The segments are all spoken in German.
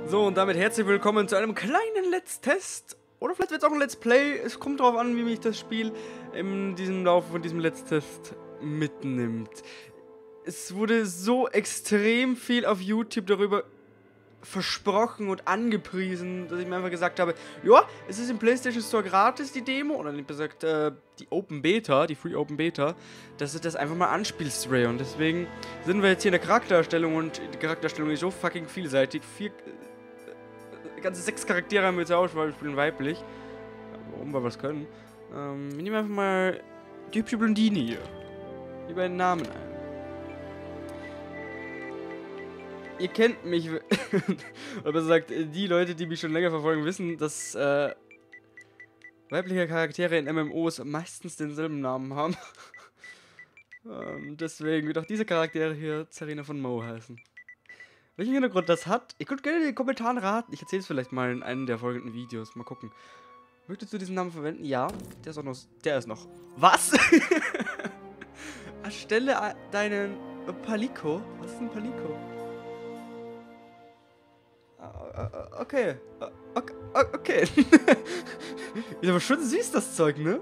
So, und damit herzlich willkommen zu einem kleinen Let's Test. Oder vielleicht wird es auch ein Let's Play. Es kommt darauf an, wie mich das Spiel in diesem Laufe von diesem Let's Test mitnimmt. Es wurde so extrem viel auf YouTube darüber versprochen und angepriesen, dass ich mir einfach gesagt habe, ja, es ist im PlayStation Store gratis, die Demo, oder lieber gesagt, die Open Beta, die Free Open Beta, dass du das einfach mal anspielst, Ray. Und deswegen sind wir jetzt hier in der Charaktererstellung und die Charaktererstellung ist so fucking vielseitig. Ganze 6 Charaktere haben wir zur Auswahl, wir spielen weiblich. Warum wir was können. Wir nehmen einfach mal die hübsche Blondine hier. Die beiden Namen ein. Ihr kennt mich, oder besser gesagt, die Leute, die mich schon länger verfolgen, wissen, dass weibliche Charaktere in MMOs meistens denselben Namen haben. Deswegen wird auch diese Charaktere hier Zarina von Mo heißen. Welchen Hintergrund das hat? Ihr könnt gerne in den Kommentaren raten. Ich erzähle es vielleicht mal in einem der folgenden Videos. Mal gucken. Möchtest du diesen Namen verwenden? Ja. Der ist auch noch. Der ist noch. Was? Erstelle deinen Palico. Was ist ein Palico? Okay. Okay. Ist aber schon süß, das Zeug, ne?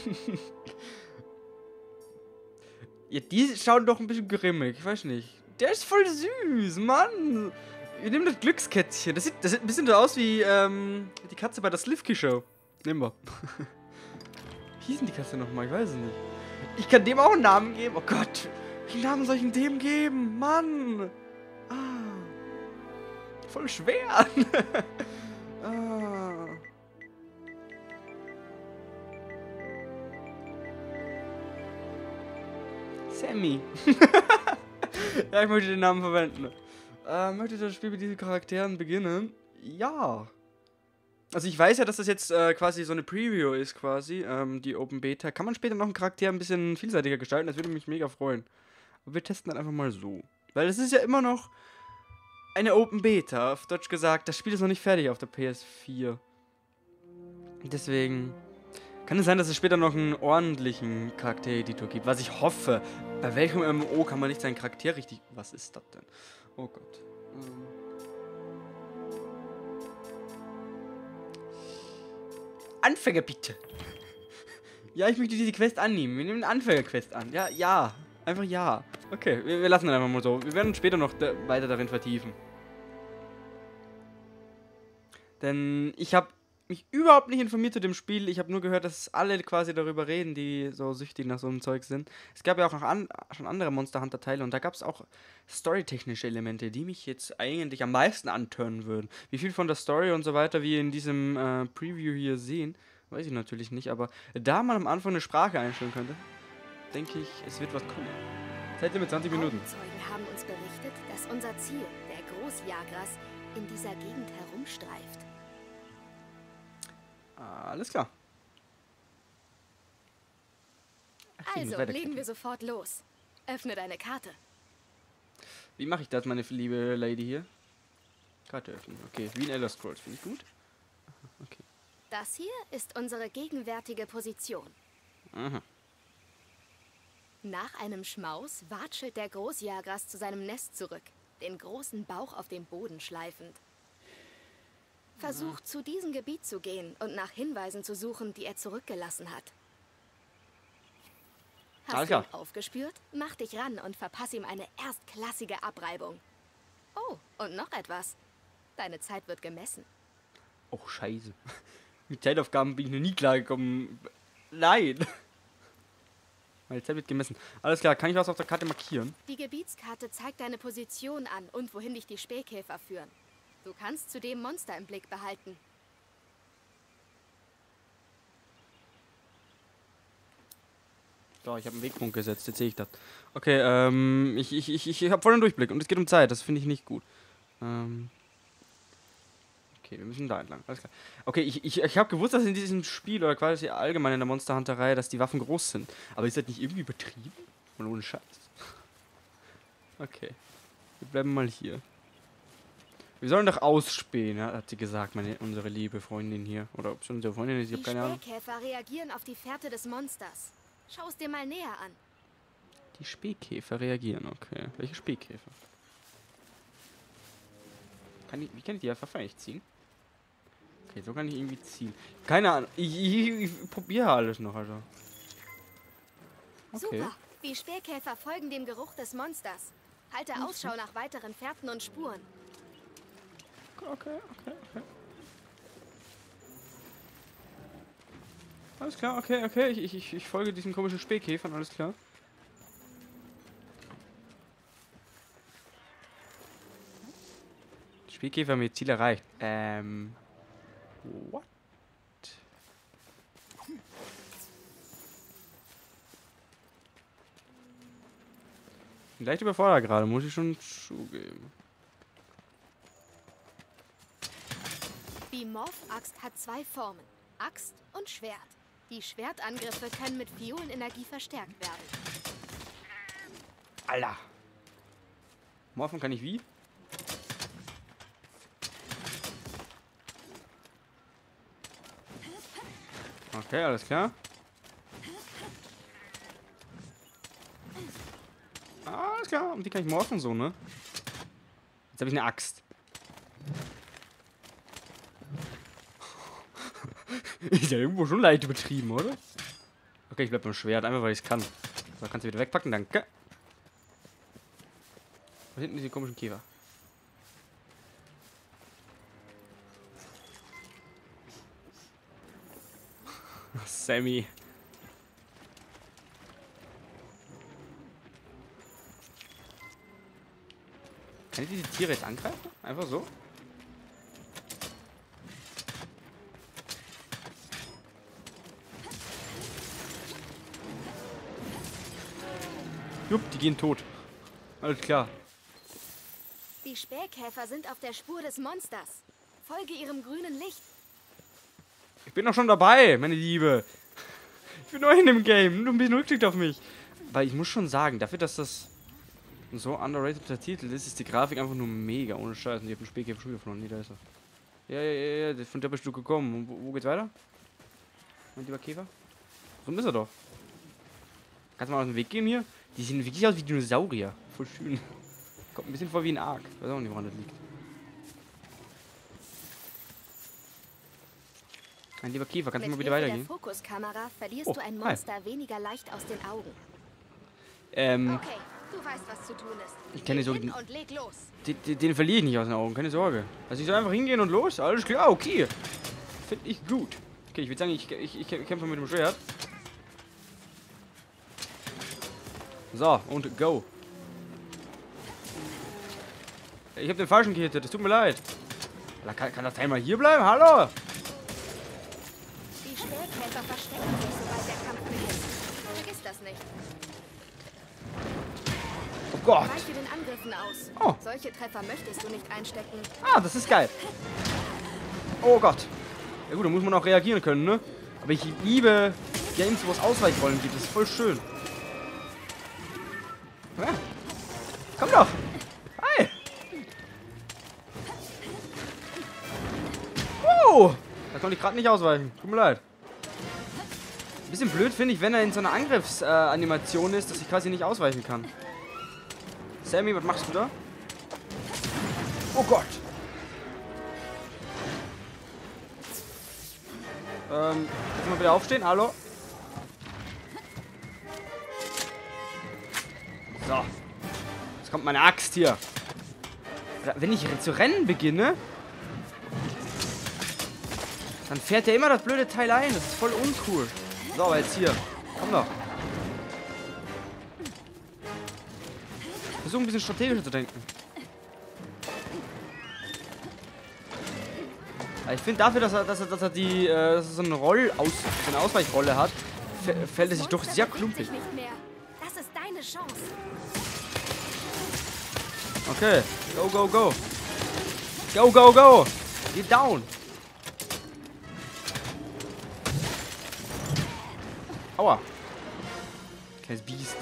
Ja, die schauen doch ein bisschen grimmig. Ich weiß nicht. Der ist voll süß, Mann. Wir nehmen das Glückskätzchen. Das sieht ein bisschen so aus wie die Katze bei der Slivki Show. Nehmen wir. Wie hieß denn die Katze nochmal? Ich weiß es nicht. Ich kann dem auch einen Namen geben. Oh Gott. Welchen Namen soll ich denn dem geben? Mann. Voll schwer. Sammy. Ja, ich möchte den Namen verwenden. Möchte das Spiel mit diesen Charakteren beginnen? Ja. Also ich weiß ja, dass das jetzt quasi so eine Preview ist, quasi, die Open Beta. Kann man später noch einen Charakter ein bisschen vielseitiger gestalten? Das würde mich mega freuen. Aber wir testen dann einfach mal so. Weil es ist ja immer noch eine Open Beta. Auf Deutsch gesagt, das Spiel ist noch nicht fertig auf der PS4. Deswegen kann es sein, dass es später noch einen ordentlichen Charaktereditor gibt. Was ich hoffe. Bei welchem MMO kann man nicht seinen Charakter richtig... Was ist das denn? Oh Gott. Anfänger bitte. Ja, ich möchte diese Quest annehmen. Wir nehmen eine Anfängerquest an. Ja, ja. Einfach ja. Okay, wir lassen das einfach mal so. Wir werden uns später noch weiter darin vertiefen. Denn ich habe mich überhaupt nicht informiert zu dem Spiel. Ich habe nur gehört, dass alle quasi darüber reden, die so süchtig nach so einem Zeug sind. Es gab ja auch noch schon andere Monster Hunter Teile und da gab es auch storytechnische Elemente, die mich jetzt eigentlich am meisten antören würden. Wie viel von der Story und so weiter wir in diesem Preview hier sehen, weiß ich natürlich nicht, aber da man am Anfang eine Sprache einstellen könnte, denke ich, es wird was kommen. Zeit mit 20 Minuten. Augenzeugen haben uns berichtet, dass unser Ziel, der Großjagras, in dieser Gegend herumstreift. Alles klar. Ach, Also, legen wir sofort los. Öffne deine Karte. Wie mache ich das, meine liebe Lady hier? Karte öffnen. Okay, wie in Elder Scrolls. Finde ich gut. Okay. Das hier ist unsere gegenwärtige Position. Aha. Nach einem Schmaus watschelt der Großjagras zu seinem Nest zurück, den großen Bauch auf dem Boden schleifend. Versuch, zu diesem Gebiet zu gehen und nach Hinweisen zu suchen, die er zurückgelassen hat. Hast du ihn aufgespürt? Mach dich ran und verpass ihm eine erstklassige Abreibung. Oh, und noch etwas. Deine Zeit wird gemessen. Oh, scheiße. Mit Zeitaufgaben bin ich noch nie klargekommen. Nein. Meine Zeit wird gemessen. Alles klar, kann ich was auf der Karte markieren? Die Gebietskarte zeigt deine Position an und wohin dich die Spähkäfer führen. Du kannst zudem Monster im Blick behalten. So, ich habe einen Wegpunkt gesetzt, jetzt sehe ich das. Okay, ich habe voll den Durchblick und es geht um Zeit, das finde ich nicht gut. Okay, wir müssen da entlang, alles klar. Okay, ich habe gewusst, dass in diesem Spiel oder quasi allgemein in der Monster Hunter-Reihe, dass die Waffen groß sind. Aber ist das nicht irgendwie übertrieben? Und ohne Scheiß. Okay, wir bleiben mal hier. Wir sollen doch ausspähen, hat sie gesagt, unsere liebe Freundin hier. Oder ob es unsere Freundin ist, ich habe keine Ahnung. Die Spähkäfer reagieren auf die Fährte des Monsters. Schau es dir mal näher an. Die Spähkäfer reagieren, okay. Welche Spähkäfer? Wie kann ich die Waffe eigentlich ziehen? Okay, so kann ich irgendwie ziehen. Keine Ahnung. Ich probiere alles noch, also. Okay. Super. Die Spähkäfer folgen dem Geruch des Monsters. Halte Ausschau nach weiteren Fährten und Spuren. Okay. Alles klar, okay. Ich folge diesen komischen Spähkäfern, alles klar. Spähkäfer haben ihr Ziel erreicht. What? Leicht überfordert gerade, muss ich schon zugeben. Die Morph-Axt hat 2 Formen. Axt und Schwert. Die Schwertangriffe können mit Violenenergie verstärkt werden. Alter. Morphen kann ich wie? Okay, alles klar. Alles klar, und die kann ich morphen so, ne? Jetzt habe ich eine Axt. Ist ja irgendwo schon leicht übertrieben, oder? Okay, ich bleib beim Schwert, einfach weil ich es kann. So, kannst du wieder wegpacken, danke. Da hinten ist die komischen Käfer. Sammy. Kann ich diese Tiere jetzt angreifen? Einfach so? Jupp, die gehen tot. Alles klar. Die Spähkäfer sind auf der Spur des Monsters. Folge ihrem grünen Licht. Ich bin doch schon dabei, meine Liebe. Ich bin neu in dem Game. Nur ein bisschen Rücksicht auf mich. Weil ich muss schon sagen, dafür, dass das so underrated Titel ist, ist die Grafik einfach nur mega. Ohne Scheiß. Und ich habe den Spähkäfer schon wieder verloren. Nee, da ist er. Ja. Von der bist du gekommen. Und wo geht's weiter? Mein lieber Käfer? So ist er doch. Kannst du mal aus dem Weg gehen hier? Die sehen wirklich aus wie Dinosaurier. Voll schön. Kommt ein bisschen vor wie ein Ark. Ich weiß auch nicht, woran das liegt. Mein lieber Käfer, kannst du mal bitte weitergehen? Mit der Fokuskamera verlierst du ein Monster weniger leicht aus den Augen. Okay, du weißt, was zu tun ist. Ich kenne so. Und leg los. Den verliere ich nicht aus den Augen, keine Sorge. Also ich soll einfach hingehen und los? Alles klar, okay. Finde ich gut. Okay, ich würde sagen, ich kämpfe mit dem Schwert. So, und go. Ich habe den falschen gehittet, das tut mir leid. Kann das Teil mal hier bleiben? Hallo? Die Spähkäfer verstecken sich, sobald der Kampf beginnt. Vergiss das nicht. Oh Gott. Weiche den Angriffen aus. Oh. Solche Treffer möchtest du nicht einstecken. Ah, das ist geil. Oh Gott. Ja gut, da muss man auch reagieren können, ne? Aber ich liebe Games, wo es Ausweichrollen gibt. Das ist voll schön. Ja. Komm doch. Hi. Wow. Da konnte ich gerade nicht ausweichen. Tut mir leid. Bisschen blöd finde ich, wenn er in so einer Angriffsanimation ist, dass ich quasi nicht ausweichen kann. Sammy, was machst du da? Oh Gott. Kannst du mal wieder aufstehen? Hallo? So. Jetzt kommt meine Axt hier. Wenn ich zu rennen beginne, dann fährt er immer das blöde Teil ein. Das ist voll uncool. So, aber jetzt hier. Komm doch. Versuch ein bisschen strategischer zu denken. Ich finde dafür, dass er so eine Ausweichrolle hat, fällt es sich doch sehr klumpig. Das ist deine Chance. Okay. Go, go, go. Go, go, go. Geh down. Aua. Kleines Biest.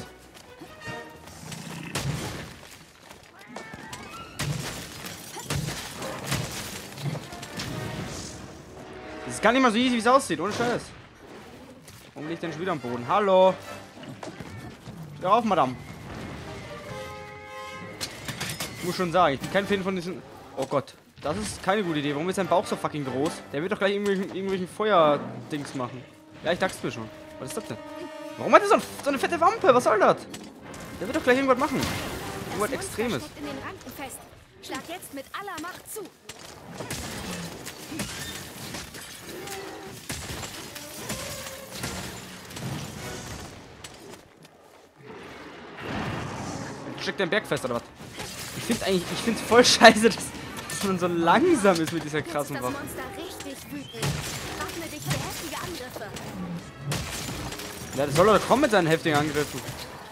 Das ist gar nicht mal so easy, wie es aussieht. Ohne Scheiß. Warum liegt denn schon wieder am Boden? Hallo. Hör auf, Madame. Ich muss schon sagen, ich bin kein Fan von diesen... Oh Gott. Das ist keine gute Idee. Warum ist sein Bauch so fucking groß? Der wird doch gleich irgendwelchen Feuerdings machen. Ja, ich dachte mir schon. Was ist das denn? Warum hat er so eine fette Wampe? Was soll das? Der wird doch gleich irgendwas machen. Irgendwas Extremes. Steckt in den Ranken fest. Schlag jetzt mit aller Macht zu. Steckt der Berg fest oder was? Ich finde es voll scheiße, dass man so langsam ist mit dieser krassen Das Waffe. Monster richtig wütend. Waffne dich für heftige Angriffe. Ja, das soll doch kommen mit seinen heftigen Angriffen.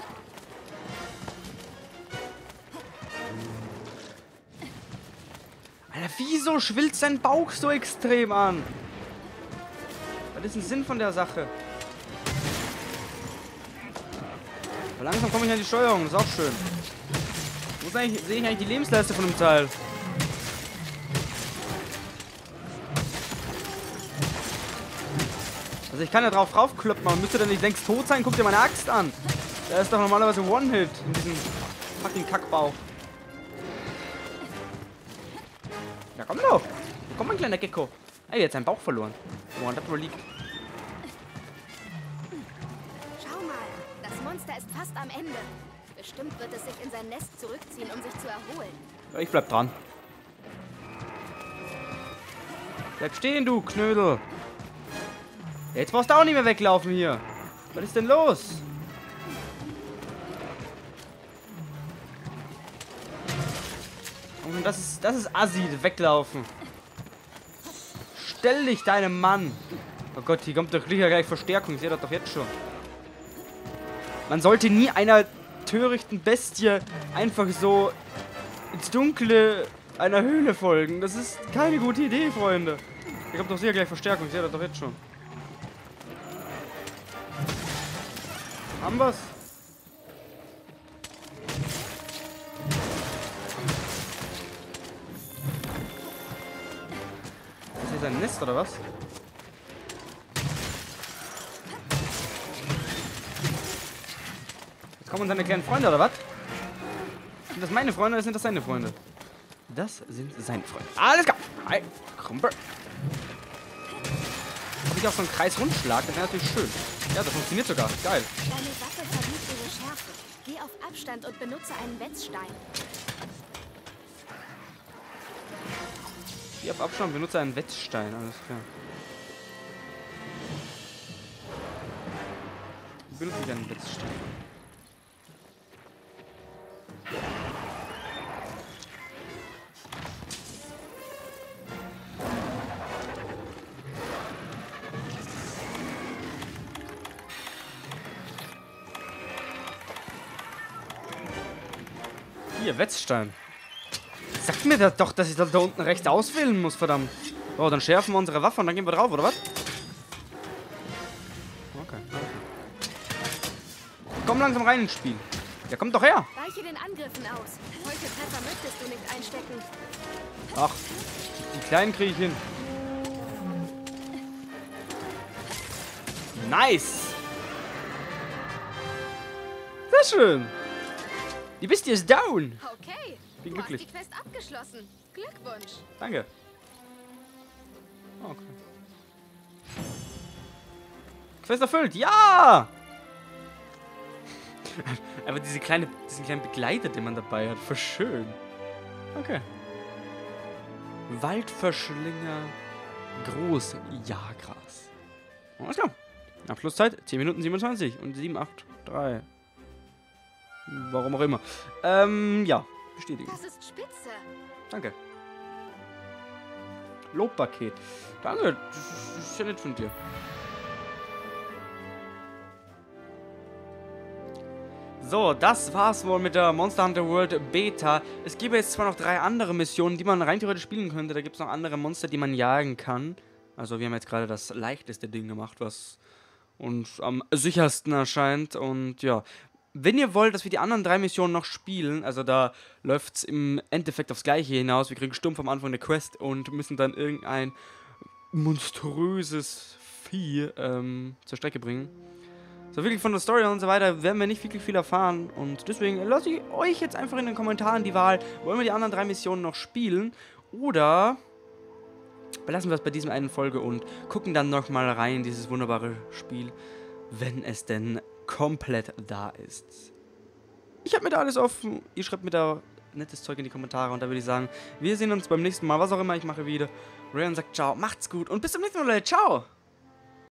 Alter, wieso schwillt sein Bauch so extrem an? Was ist der Sinn von der Sache? Aber langsam komme ich an die Steuerung, das ist auch schön. Wo sehe ich eigentlich die Lebensleiste von dem Teil? Also ich kann ja drauf kloppen, man müsste dann nicht längst tot sein. Guck dir meine Axt an. Der ist doch normalerweise One-Hit in diesem fucking Kackbauch. Ja, komm doch. Komm, mein kleiner Gecko. Ey, jetzt seinen Bauch verloren. Woran das wohl liegt. Schau mal, das Monster ist fast am Ende. Bestimmt wird es sich in sein Nest zurückziehen, um sich zu erholen. Ja, ich bleib dran. Bleib stehen, du Knödel. Ja, jetzt brauchst du auch nicht mehr weglaufen hier. Was ist denn los? Und das ist assi, weglaufen. Stell dich deinem Mann. Oh Gott, hier kommt doch gleich Verstärkung. Ich sehe das doch jetzt schon. Man sollte nie einer törichten Bestie einfach so ins Dunkle einer Höhle folgen. Das ist keine gute Idee, Freunde. Hier kommt doch sicher gleich Verstärkung. Ich sehe das doch jetzt schon. Haben wir's? Ist hier sein Nest oder was? Jetzt kommen seine kleinen Freunde oder was? Sind das meine Freunde oder sind das seine Freunde? Das sind seine Freunde. Alles klar. Hi, Krumper. Habe ich auch so einen Kreis-Rundschlag? Das wäre natürlich schön. Ja, das funktioniert sogar. Geil. Deine Waffe verliert ihre Schärfe. Geh auf Abstand und benutze einen Wetzstein. Geh auf Abstand, benutze einen Wetzstein. Alles klar. Benutze ich einen Wetzstein. Hier, Wetzstein. Sagt mir das doch, dass ich das da unten rechts auswählen muss, verdammt. So, dann schärfen wir unsere Waffe und dann gehen wir drauf, oder was? Okay. Komm langsam rein ins Spiel. Ja, komm doch her. Weiche den Angriffen aus. Solche Treffer möchtest du nicht einstecken. Ach, die Kleinen kriege ich hin. Nice. Sehr schön. Die Bestie ist down. Okay. Bin Du hast glücklich. die Quest abgeschlossen. Glückwunsch. Danke. Okay. Quest erfüllt. Ja! Aber diesen kleinen Begleiter, den man dabei hat. Voll schön. Okay. Waldverschlinger. Großjahrgras. Alles klar. Abschlusszeit 10 Minuten 27 und 7, 8, 3. Warum auch immer. Ja. Bestätigen. Das ist spitze. Danke. Lobpaket. Danke. Das ist ja nett von dir. So, das war's wohl mit der Monster Hunter World Beta. Es gäbe jetzt zwar noch 3 andere Missionen, die man rein theoretisch spielen könnte. Da gibt es noch andere Monster, die man jagen kann. Also wir haben jetzt gerade das leichteste Ding gemacht, was uns am sichersten erscheint. Und ja, wenn ihr wollt, dass wir die anderen 3 Missionen noch spielen, also da läuft es im Endeffekt aufs Gleiche hinaus. Wir kriegen stumpf am Anfang eine Quest und müssen dann irgendein monströses Vieh zur Strecke bringen. So wirklich von der Story und so weiter werden wir nicht wirklich viel erfahren. Und deswegen lasse ich euch jetzt einfach in den Kommentaren die Wahl, wollen wir die anderen 3 Missionen noch spielen Oder belassen wir es bei diesem einen Folge und gucken dann nochmal rein in dieses wunderbare Spiel, wenn es denn komplett da ist. Ich habe mir da alles offen. Ihr schreibt mir da nettes Zeug in die Kommentare und da würde ich sagen, wir sehen uns beim nächsten Mal, was auch immer ich mache wieder. Rayon sagt ciao, macht's gut und bis zum nächsten Mal, Leute. Ciao!